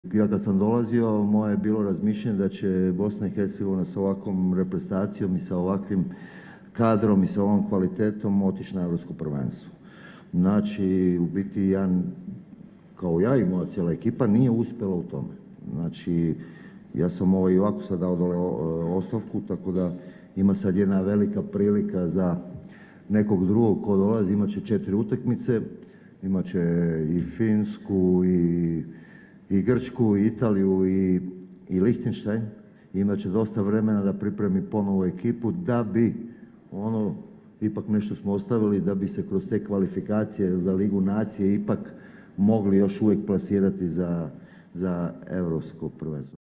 Ja kad sam dolazio, moje je bilo razmišljanje da će Bosna i Hercegovina sa ovakvom reprezentacijom i sa ovakvim kadrom i sa ovom kvalitetom otići na Europsko prvenstvo. Znači, u biti kao ja i moja cijela ekipa nije uspjela u tome. Znači, ja sam i ovako sad dao dole ostavku, tako da ima sad jedna velika prilika za nekog drugog ko dolazi, imat će 4 utakmice, imat će i Finsku i Grčku, i Italiju i Lihtenštajn. Imat će dosta vremena da pripremi ponovo ekipu da bi ipak nešto smo ostavili da bi se kroz te kvalifikacije za Ligu nacije ipak mogli još uvijek plasirati za Europsko prvenstvo.